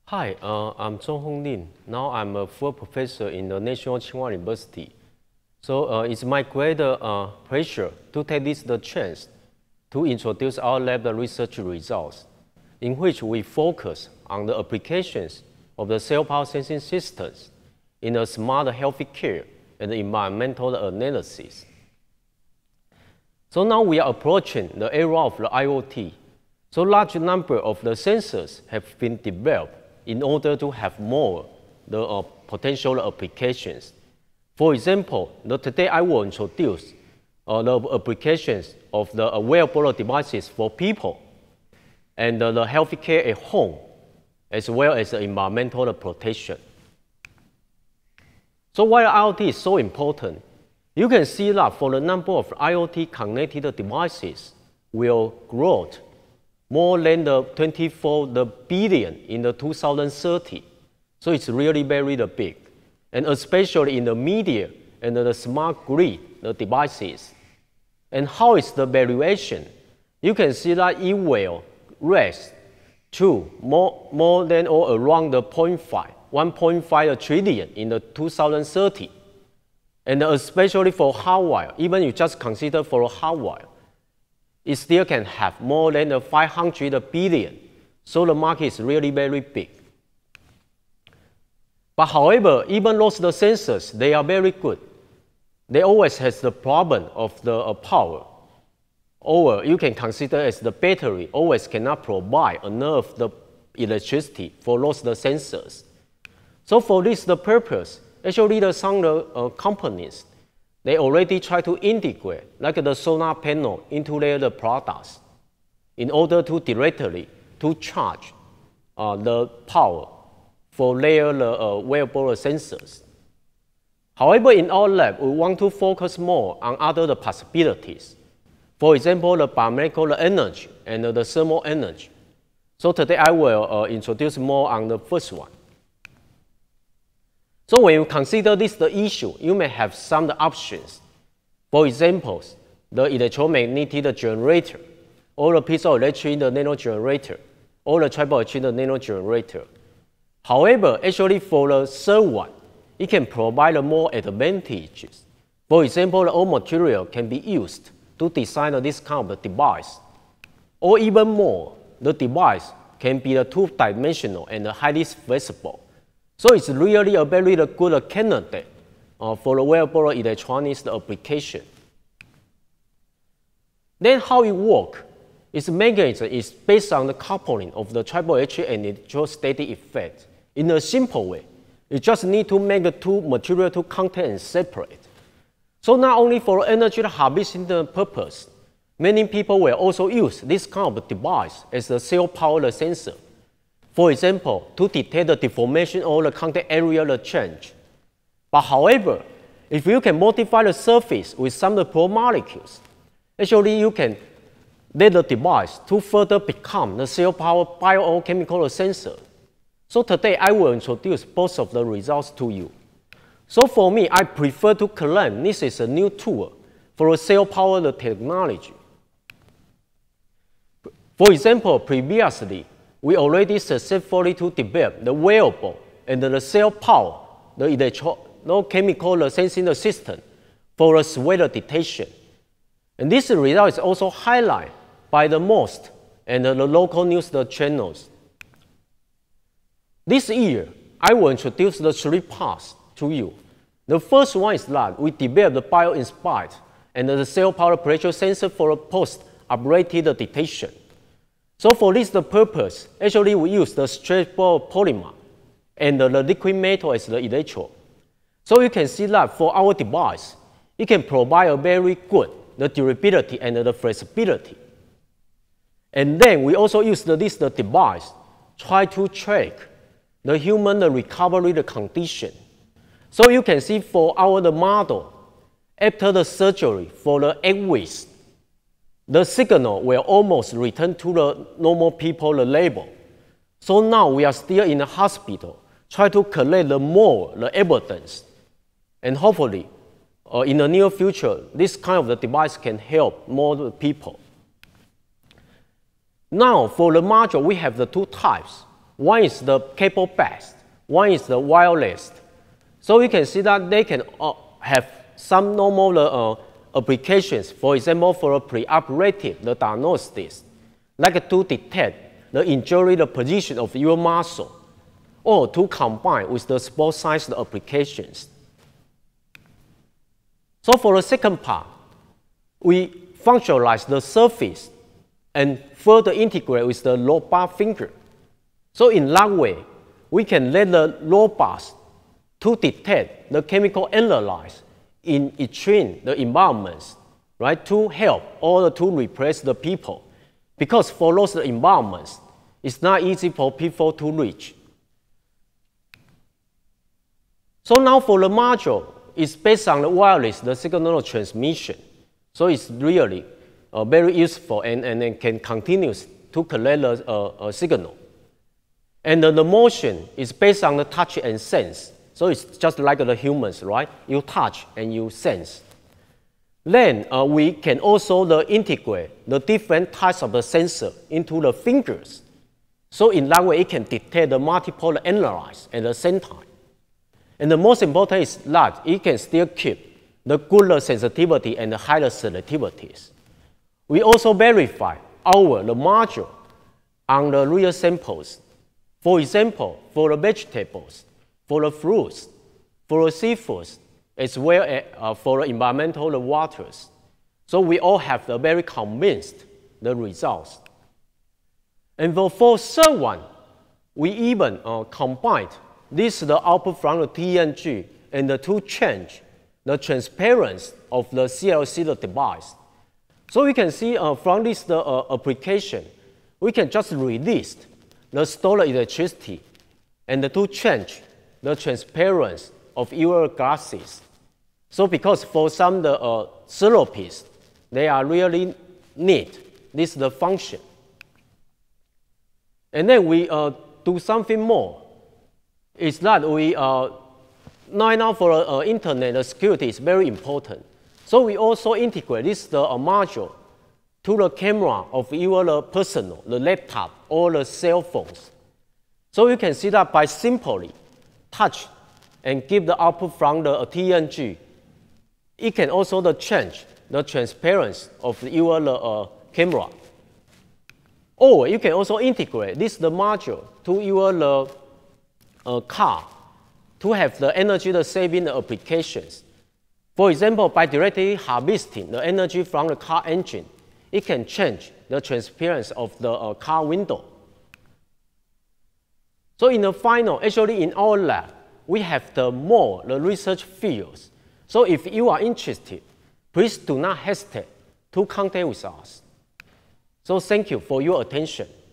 Hi, I'm Zhong Hong Lin. Now I'm a full professor in the National Tsinghua University. So it's my great pleasure to take the chance to introduce our lab research results, in which we focus on the applications of the cell power sensing systems in the smart healthy care and environmental analysis. So now we are approaching the era of the IoT. So large number of the sensors have been developed in order to have more the potential applications. For example, today I will introduce the applications of the wearable devices for people and the health care at home, as well as the environmental protection. So why IoT is so important? You can see that for the number of IoT connected devices will grow more than the 24 billion in the 2030. So it's really very big. And especially in the media and the smart grid, the devices. And how is the valuation? You can see that it will rise to more than or around the 1.5 trillion in the 2030. And especially for hardware, even you just consider for hardware, it still can have more than 500 billion. So the market is really very big. But however, even those the sensors, they are very good. They always has the problem of the power. Or you can consider as the battery always cannot provide enough the electricity for those the sensors. So for this the purpose, actually some companies, they already try to integrate like the solar panel into their products in order to directly to charge the power for their wearable sensors. However, in our lab, we want to focus more on other possibilities. For example, the biomedical energy and the thermal energy. So today I will introduce more on the first one. So when you consider the issue, you may have some options. For example, the electromagnetic generator, or the piezoelectric nano generator, or the triboelectric nano generator. However, actually for the third one, it can provide more advantages. For example, all material can be used to design this kind of device. Or even more, the device can be two-dimensional and highly flexible. So it's really a very good candidate for the wearable electronics application. Then how it works? Its mechanism is based on the coupling of the triboelectric and electrostatic effect. In a simple way, you just need to make the two material to contact and separate. So not only for energy harvesting purpose, many people will also use this kind of device as a cell power sensor. For example, to detect the deformation or the contact area change. But however, if you can modify the surface with some pro molecules, actually you can let the device to further become the cell power biochemical sensor. So today I will introduce both of the results to you. So for me, I prefer to claim this is a new tool for a cell power technology. For example, previously, we already successfully to develop the wearable and the cell power, the electrochemical sensing system for the sweat detection. And this result is also highlighted by the most and the local news channels. This year, I will introduce the three parts to you. The first one is that we developed the bio-inspired and the cell power pressure sensor for a post-operative detection. So for this purpose, actually we use the stretchable polymer and the liquid metal as the electrode. So you can see that for our device, it can provide a very good durability and the flexibility. And then we also use this device try to track the human recovery condition. So you can see for our model, after the surgery for the 8 weeks, the signal will almost return to the normal people level. So now we are still in the hospital, try to collect more evidence. And hopefully, in the near future, this kind of device can help more people. Now, for the module, we have the two types. One is the cable-based, one is the wireless. So you can see that they can have some normal applications, for example, for a preoperative the diagnosis, like to detect the injury, the position of your muscle, or to combine with the sport science applications. So for the second part, we functionalize the surface and further integrate with the robot finger. So in that way, we can let the robots to detect the chemical analysis in extreme the environments, right, to help or to replace the people. Because for those environments, it's not easy for people to reach. So now for the module, it's based on the wireless, the signal transmission. So it's really very useful and can continue to collect a signal. And the motion is based on the touch and sense. So it's just like the humans, right? You touch and you sense. Then we can also integrate the different types of the sensor into the fingers. So in that way, it can detect the multiple analysis at the same time. And the most important is that it can still keep the good sensitivity and the higher selectivities. We also verify the module on the real samples. For example, for the vegetables, for the fruits, for the seafoods, as well as for the environmental waters. So we all have very convinced the results. And for third one, we even combined this the output from the TNG and to change the transparency of the CLC device. So we can see from this application, we can just release the stored electricity and to change the transparency of your glasses. So because for some therapists, they are really need this the function. And then we do something more. Is that we now for internet security is very important. So we also integrate this module to the camera of your personal, the laptop or the cell phones. So you can see that by simply touch and give the output from the TNG, it can also change the transparency of your camera. Or you can also integrate this module to your car to have the energy saving applications. For example, by directly harvesting the energy from the car engine, it can change the transparency of the car window. So in the final, actually in our lab, we have the research fields. So if you are interested, please do not hesitate to contact with us. So thank you for your attention.